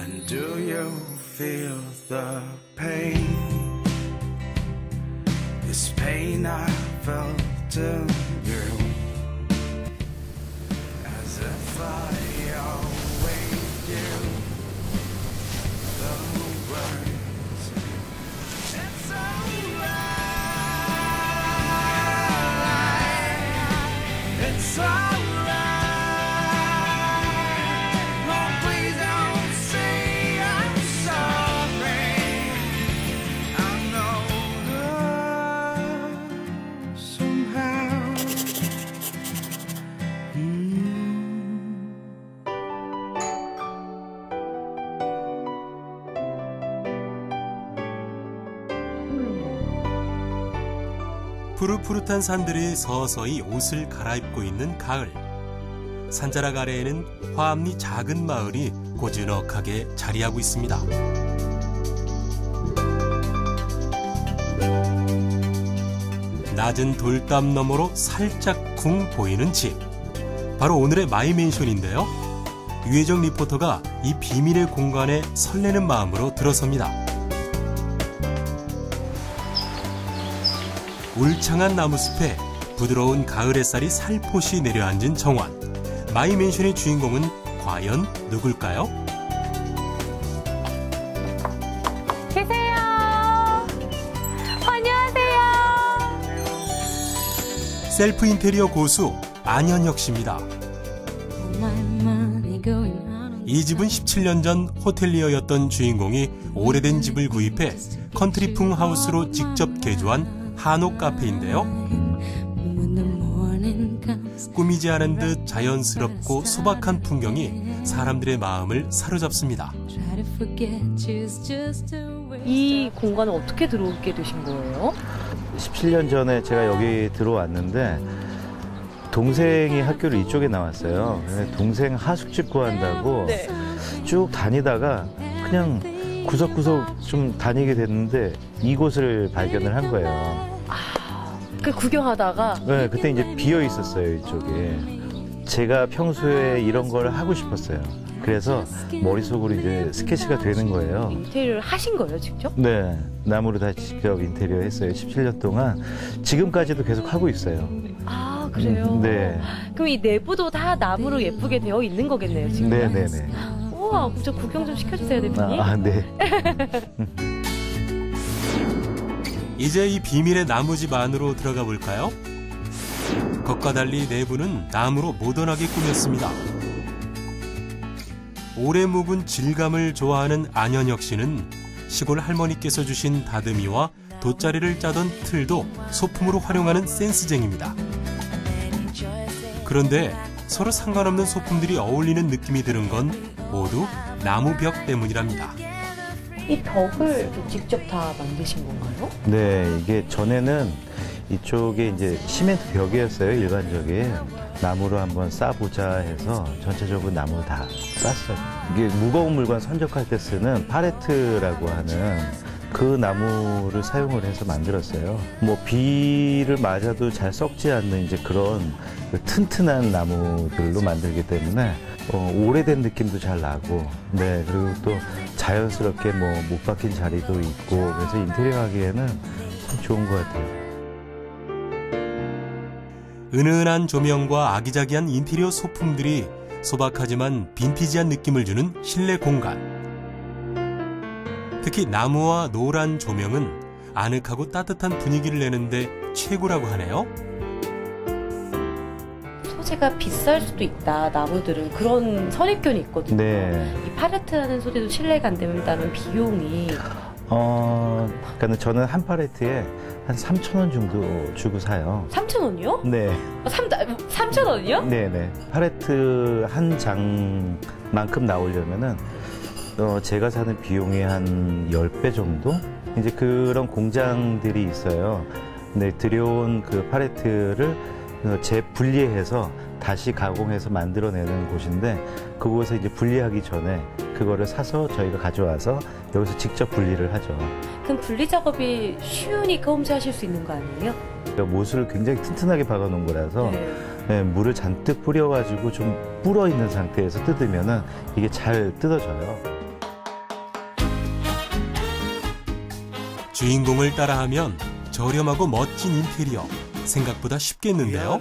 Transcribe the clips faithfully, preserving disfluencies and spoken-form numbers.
And do you feel the pain? This pain I felt in you, as if I await you. The words, it's alright, it's alright. 푸릇푸릇한 산들이 서서히 옷을 갈아입고 있는 가을. 산자락 아래에는 화암리 작은 마을이 고즈넉하게 자리하고 있습니다. 낮은 돌담 너머로 살짝 쿵 보이는 집. 바로 오늘의 마이맨션인데요. 유혜정 리포터가 이 비밀의 공간에 설레는 마음으로 들어섭니다. 울창한 나무숲에 부드러운 가을 햇살이 살포시 내려앉은 정원. 마이맨션의 주인공은 과연 누굴까요? 계세요. 안녕하세요. 셀프 인테리어 고수 안현혁 씨입니다. 이 집은 십칠 년 전 호텔리어였던 주인공이 오래된 집을 구입해 컨트리풍 하우스로 직접 개조한 한옥 카페인데요. 꾸미지 않은 듯 자연스럽고 소박한 풍경이 사람들의 마음을 사로잡습니다. 이 공간을 어떻게 들어오게 되신 거예요? 십칠 년 전에 제가 여기 들어왔는데 동생이 학교를 이쪽에 나왔어요. 동생 하숙집 구한다고 네. 쭉 다니다가 그냥 구석구석 좀 다니게 됐는데 이곳을 발견을 한 거예요. 아, 그 구경하다가? 네, 그때 이제 비어 있었어요, 이쪽에. 제가 평소에 이런 걸 하고 싶었어요. 그래서 머릿속으로 이제 스케치가 되는 거예요. 인테리어를 하신 거예요, 직접? 네, 나무로 다 직접 인테리어 했어요. 십칠 년 동안. 지금까지도 계속 하고 있어요. 아, 그래요? 음, 네. 그럼 이 내부도 다 나무로 예쁘게 되어 있는 거겠네요, 지금? 네네네. 우와, 저 구경 좀 시켜주세요, 대표님. 아, 네. 이제 이 비밀의 나무집 안으로 들어가 볼까요? 겉과 달리 내부는 나무로 모던하게 꾸몄습니다. 오래 묵은 질감을 좋아하는 안현혁 씨는 시골 할머니께서 주신 다듬이와 돗자리를 짜던 틀도 소품으로 활용하는 센스쟁입니다. 그런데 서로 상관없는 소품들이 어울리는 느낌이 드는 건 모두 나무 벽 때문이랍니다. 이 벽을 직접 다 만드신 건가요? 네, 이게 전에는 이쪽에 이제 시멘트 벽이었어요, 일반적인. 나무로 한번 싸보자 해서 전체적으로 나무를 다 쌌어요. 이게 무거운 물건 선적할 때 쓰는 팔레트라고 하는 그 나무를 사용을 해서 만들었어요. 뭐 비를 맞아도 잘 썩지 않는 이제 그런 그 튼튼한 나무들로 만들기 때문에 어, 오래된 느낌도 잘 나고, 네, 그리고 또 자연스럽게 뭐 못 박힌 자리도 있고, 그래서 인테리어 하기에는 참 좋은 것 같아요. 은은한 조명과 아기자기한 인테리어 소품들이 소박하지만 빈티지한 느낌을 주는 실내 공간. 특히 나무와 노란 조명은 아늑하고 따뜻한 분위기를 내는데 최고라고 하네요. 소재가 비쌀 수도 있다, 나무들은. 그런 선입견이 있거든요. 네. 이 팔레트라는 소재도 신뢰가 안 된다는 비용이. 어, 그러니까 저는 한 팔레트에 한 삼천 원 정도 주고 사요. 삼천 원이요? 네. 삼천 원이요? 네네. 팔레트 한 장만큼 나오려면은 어, 제가 사는 비용이 한 십 배 정도? 이제 그런 공장들이 있어요. 근데 들여온 그 팔레트를 재분리해서 다시 가공해서 만들어내는 곳인데, 그곳에 이제 분리하기 전에 그거를 사서 저희가 가져와서 여기서 직접 분리를 하죠. 그럼 분리 작업이 쉬우니까 홈즈 하실 수 있는 거 아니에요? 못을 굉장히 튼튼하게 박아 놓은 거라서 네. 네, 물을 잔뜩 뿌려가지고 좀 불어 있는 상태에서 뜯으면은 이게 잘 뜯어져요. 주인공을 따라하면 저렴하고 멋진 인테리어 생각보다 쉽겠는데요.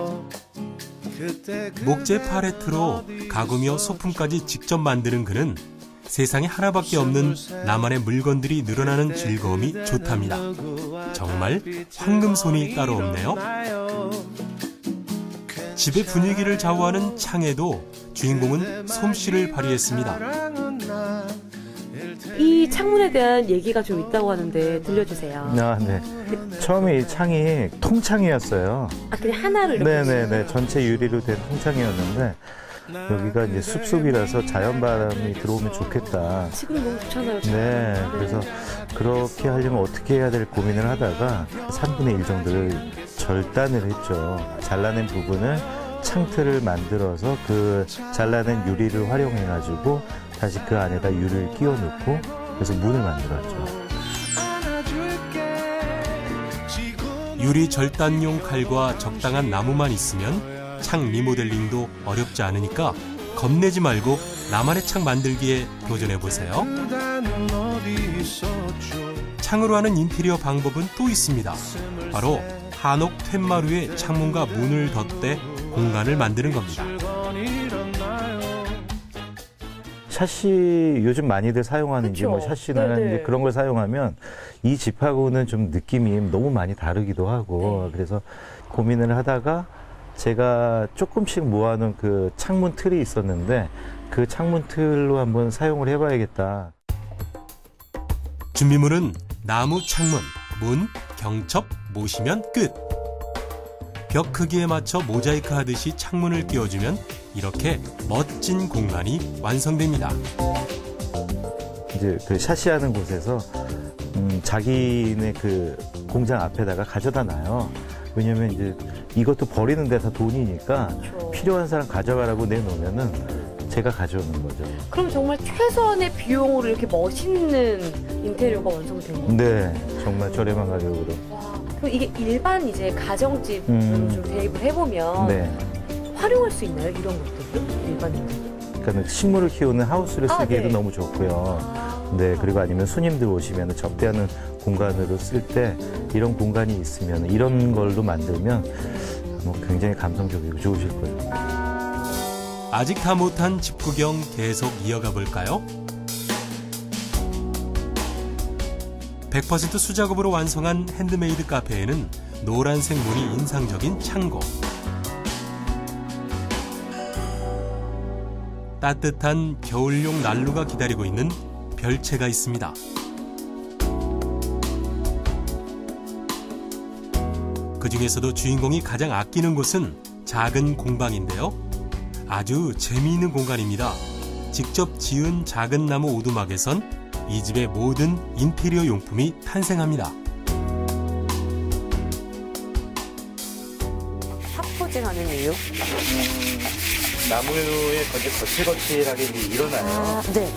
목재 팔레트로 가구며 소품까지 직접 만드는 그는 세상에 하나밖에 없는 나만의 물건들이 늘어나는 즐거움이 좋답니다. 정말 황금손이 따로 없네요. 집의 분위기를 좌우하는 창에도 주인공은 솜씨를 발휘했습니다. 이 창문에 대한 얘기가 좀 있다고 하는데 들려주세요. 아, 네. 처음에 이 창이 통창이었어요. 아, 그냥 하나를 이렇게. 네네네. 전체 유리로 된 통창이었는데 여기가 이제 숲속이라서 자연바람이 들어오면 좋겠다. 지금 너무 좋잖아요. 지금. 네. 그래서 그렇게 하려면 어떻게 해야 될 고민을 하다가 삼분의 일 정도를 절단을 했죠. 잘라낸 부분을 창틀을 만들어서 그 잘라낸 유리를 활용해가지고 다시 그 안에다 유리를 끼워 넣고 그래서 문을 만들었죠. 유리 절단용 칼과 적당한 나무만 있으면 창 리모델링도 어렵지 않으니까 겁내지 말고 나만의 창 만들기에 도전해보세요. 창으로 하는 인테리어 방법은 또 있습니다. 바로 한옥 툇마루에 창문과 문을 덧대 공간을 만드는 겁니다. 샤시 요즘 많이들 사용하는 게 뭐 샤시나 이제 그런 걸 사용하면 이 집하고는 좀 느낌이 너무 많이 다르기도 하고 네. 그래서 고민을 하다가 제가 조금씩 모아놓은 그 창문 틀이 있었는데 그 창문 틀로 한번 사용을 해봐야겠다. 준비물은 나무 창문, 문, 경첩, 모시면 끝. 벽 크기에 맞춰 모자이크 하듯이 창문을 끼워주면 이렇게 멋진 공간이 완성됩니다. 이제 그 샤시하는 곳에서 음, 자기네 그 공장 앞에다가 가져다 놔요. 왜냐면 이제 이것도 버리는 데 다 돈이니까 그렇죠. 필요한 사람 가져가라고 내놓으면은 제가 가져오는 거죠. 그럼 정말 최소한의 비용으로 이렇게 멋있는 인테리어가 완성되는 거예요? 네, 정말 저렴한 가격으로. 와, 그럼 이게 일반 이제 가정집으로 음. 좀 대입을 해보면 네. 활용할 수 있나요? 이런 것들도 일반인들? 그러니까 식물을 키우는 하우스를 쓰기에도 아, 네. 너무 좋고요. 아. 네, 그리고 아니면 손님들 오시면 접대하는 공간으로 쓸 때 이런 공간이 있으면 이런 걸로 만들면 뭐 굉장히 감성적이고 좋으실 거예요. 아직 다 못한 집 구경 계속 이어가 볼까요? 백 퍼센트 수작업으로 완성한 핸드메이드 카페에는 노란색 문이 인상적인 창고. 따뜻한 겨울용 난로가 기다리고 있는 별채가 있습니다. 그 중에서도 주인공이 가장 아끼는 곳은 작은 공방인데요. 아주 재미있는 공간입니다. 직접 지은 작은 나무 오두막에선 이 집의 모든 인테리어 용품이 탄생합니다. 탑포징하는 이유? 음, 나무에 거칠거칠하게 일어나요. 아, 네.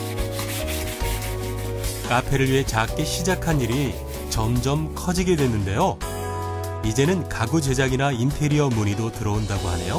카페를 위해 작게 시작한 일이 점점 커지게 됐는데요. 이제는 가구 제작이나 인테리어 문의도 들어온다고 하네요.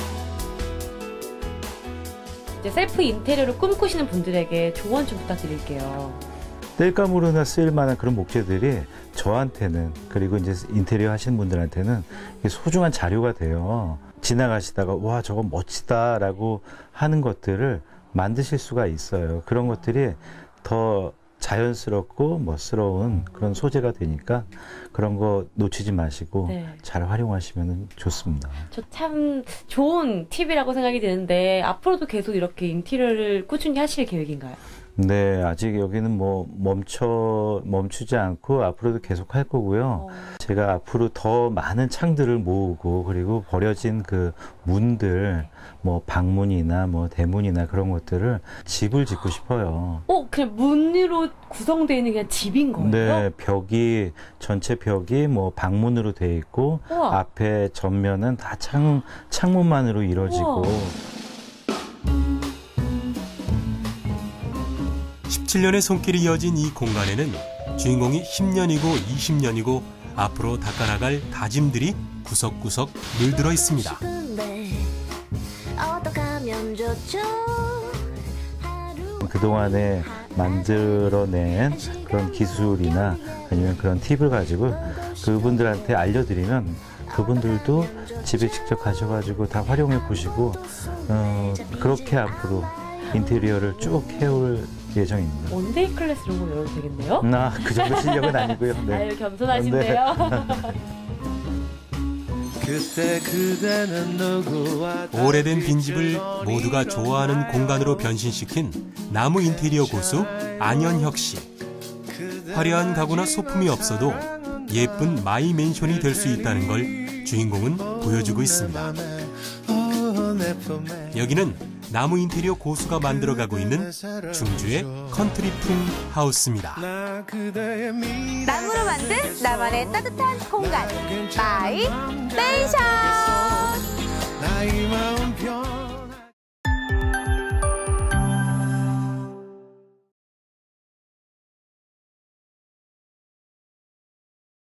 이제 셀프 인테리어를 꿈꾸시는 분들에게 조언 좀 부탁드릴게요. 땔감으로나 쓸 만한 그런 목재들이 저한테는 그리고 이제 인테리어 하시는 분들한테는 소중한 자료가 돼요. 지나가시다가 와 저거 멋지다라고 하는 것들을 만드실 수가 있어요. 그런 것들이 더 자연스럽고 멋스러운 그런 소재가 되니까 그런 거 놓치지 마시고 네. 잘 활용하시면 좋습니다. 저 참 좋은 팁이라고 생각이 드는데 앞으로도 계속 이렇게 인테리어를 꾸준히 하실 계획인가요? 네, 아직 여기는 뭐 멈춰 멈추지 않고 앞으로도 계속 할 거고요. 어. 제가 앞으로 더 많은 창들을 모으고 그리고 버려진 그 문들, 뭐 방문이나 뭐 대문이나 그런 것들을 집을 짓고 싶어요. 어, 그냥 문으로 구성되어 있는 그냥 집인 거예요? 네, 벽이 전체 벽이 뭐 방문으로 되어 있고 우와. 앞에 전면은 다 창 창문만으로 이루어지고. 우와. 십칠 년의 손길이 이어진 이 공간에는 주인공이 십 년이고 이십 년이고 앞으로 닦아나갈 다짐들이 구석구석 물들어 있습니다. 그동안에 만들어낸 그런 기술이나 아니면 그런 팁을 가지고 그분들한테 알려드리면 그분들도 집에 직접 가셔가지고 다 활용해 보시고 어, 그렇게 앞으로 인테리어를 쭉 해올 예정입니다. 원데이 클래스 이런 거 열어도 되겠네요? 나 그 정도 실력은 아니고요. 네. 아유, 겸손하신데요. 그때 그대는 누구와 오래된 빈집을 모두가 좋아하는 공간으로 변신시킨 나무 인테리어 고수 안현혁 씨. 화려한 가구나 소품이 없어도 예쁜 마이 맨션이 될 수 있다는 걸 주인공은 보여주고 있습니다. 여기는 나무 인테리어 고수가 만들어가고 있는 중주의 컨트리풍 하우스입니다. 나무로 만든 나만의 따뜻한 공간 마이 맨션.